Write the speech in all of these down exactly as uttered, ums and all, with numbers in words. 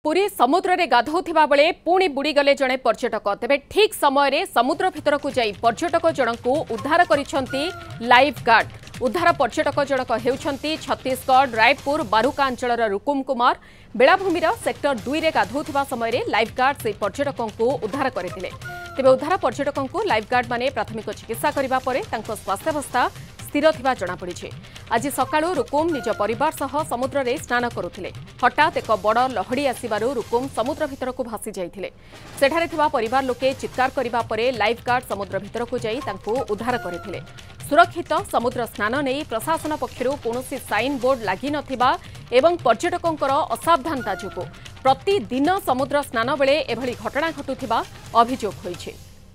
पुरी समुद्र रे गाधौथिबा बेले पुणी बुड़ीगले जड़े पर्यटक तेबे ठीक समय समुद्र भितर को जाई पर्यटक जनक उद्धार करिसेंती लाइफ गार्ड। उद्धार पर्यटक जनक हेउछंती छत्तीसगढ़ रायपुर बारुका अंचलर रुकुम कुमार। बेलाभूमि सेक्टर दुई रे गाधौथिबा समय लाइफ गार्ड से पर्यटकों को उद्धार करथिले। तेबे उद्धार पर्यटकों को लाइफ गार्ड माने प्राथमिक चिकित्सा करिबा परे तांको स्वास्थ्यावस्था स्थिर थिबा जणा पड़िछि। आज सकाळु रुकुम निज परिवार सह समुद्र रे स्नान करुथिले। हठात एक बड़ लहड़ी आसिबारु रुकुम समुद्र भितर को भासी जाइथिले। सेठारे थिबा परिवार लोके चित्कार करिबा परे लाइफ गार्ड समुद्र भितर को जाई तांको उद्धार करथिले। सुरक्षित समुद्र स्नान नहीं प्रशासन पक्षरु कोनोसी साइन बोर्ड लागि नथिबा एवं पर्यटकंकर असावधानता जोगु प्रतिदिन समुद्र स्नान बेले एभली घटना घटुथिबा अभियोग होइछि।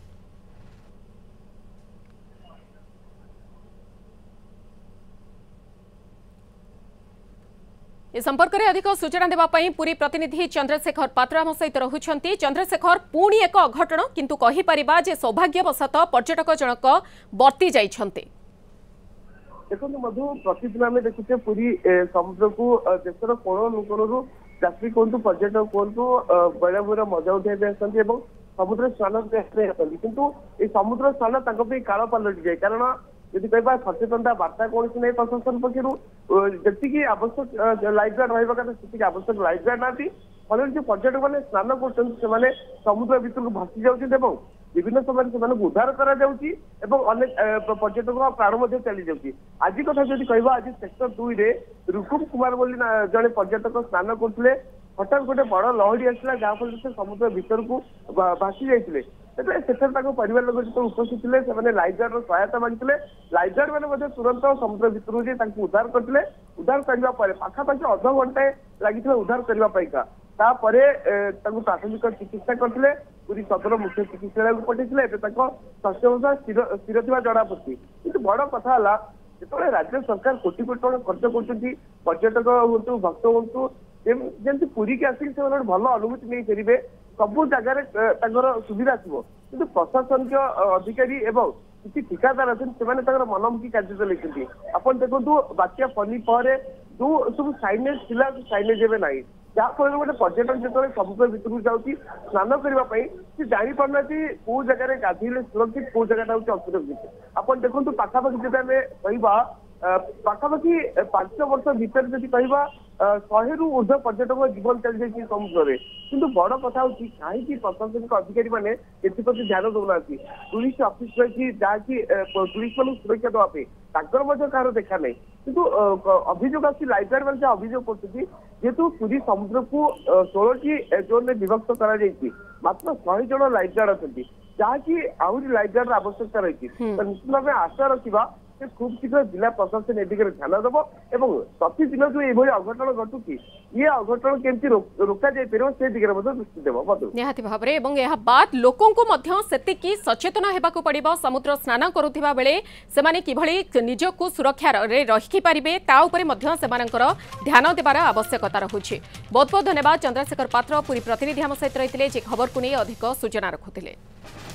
ए संपर्क में अधिक सूचना देवाई पुरी प्रतिनिधि चंद्रशेखर पात्र आम सहित रहुछंती। चंद्रशेखर पुणी एक अघटन किंतु कहि परिबा जे सौभाग्यवशत पर्यटक जनक बर्ती जाइछंती। देखो मधु प्रतिदिन आम देखुचे पुरी समुद्र को देशर कोण अनुकोणु यात्री कहतु पर्यटक कहतु बेलाभूमि मजा उठाई समुद्र स्नान किंतु ये समुद्र स्नान काल पलटि जाए। कारण यदि कह सचेतनता वार्ता कौन ना प्रशासन पक्ष जी आवश्यक लाइफ गार्ड रहा कथा आवश्यक लाइफ गार्ड ना फल जो पर्यटक मैंने स्नान कर समुद्र भितर को भासी जाऊँच विभिन्न समय से उद्धार करेक पर्यटक प्राण चली जाऊँगी। आज कथा जब कह आज सेक्टर दुई रे रुकुम कुमार बोली जड़े पर्यटक स्नान करते हठात गोटे बड़ लहड़ी आसला जहाँफल से समुद्र भितर को भासी जाते परिवार लोग जो उपस्थित थे लाइफ गार्ड सहायता मांगी लाइफ गार्ड मैंने तुरंत समुद्र भितर उद्धार करते उद्धार करने पाखापाखि अध घंटे लगी उद्धार करने प्राथमिक चिकित्सा करते पूरी सदर मुख्य चिकित्सालय को पठाई स्वास्थ्य स्थिर थी जना पड़ी। कि बड़ कथा जो राज्य सरकार कोटी कोटी टका खर्च कर पर्यटक हूँ भक्त हूँ जमी पुरी के आसिक भल अनुभूति नहीं फेरबे सबू जगार सुविधा थी कि प्रशासन के अधिकारी एवं किसी ठिकादार अच्छे मनमुखी कार्य चलती आप देखो बात्या फनी पर जो सब साइनेज था साइनेज एवं ना जहाँफल गोटे पर्यटक जो समुद्र भितर जाऊँगी स्नान करने से जानी पारना कौ जगह गाधेले सुरक्षित कौ जगह हूँ असुरक्षित। आप देखो पाखापाखि जब आम कह पाखापाखि पांच वर्ष भीतर जब कह शहे रु ऊर्ध पर्यटक जीवन चली जाए समुद्र में किंतु बड़ कथा हूँ कहीं प्रशासनिक अधिकारी मैंने एप्रति ध्यान दौना टूरिस्ट ऑफिस रही जहाँकि टूरिस्ट मान सुरक्षा देवाई कह देखा नहीं किंतु अभियोग आस लाइफ गार्ड मैंने अभियोग करतु पूरी समुद्र को षोलह जोन में विभक्त कर मात्र शहे जन लाइफ गार्ड अच्छा जहाँकि आहरी लाइफ गार्ड आवश्यकता रही निश्चित भाव आशा रखा खूब शीघ्र जिला प्रशासन ए दिगरे ध्यान देव एवं प्रतिदिन जो ये अघटन घटुची ये अघटन केमती रोका जाय परिबो से दिगरे मध्ये दृष्टि देव निहाती भाबरे एवं यह बात लोकों को मध्य सेतिकी सचेतन हेबाकू पड़िबो। समुद्र स्नान करुथिबा बेले सेमाने किभଳି निजको सुरक्षा रे रखि पारिबे ता उपरे मध्य सेमानकर ध्यान देबार आवश्यकता रहुछि। बहुत बहुत धन्यवाद चंद्रशेखर पात्र पुरी प्रतिनिधि हम सहित रहिथिले जे खबर को नै अधिक सूचना रखुथिले।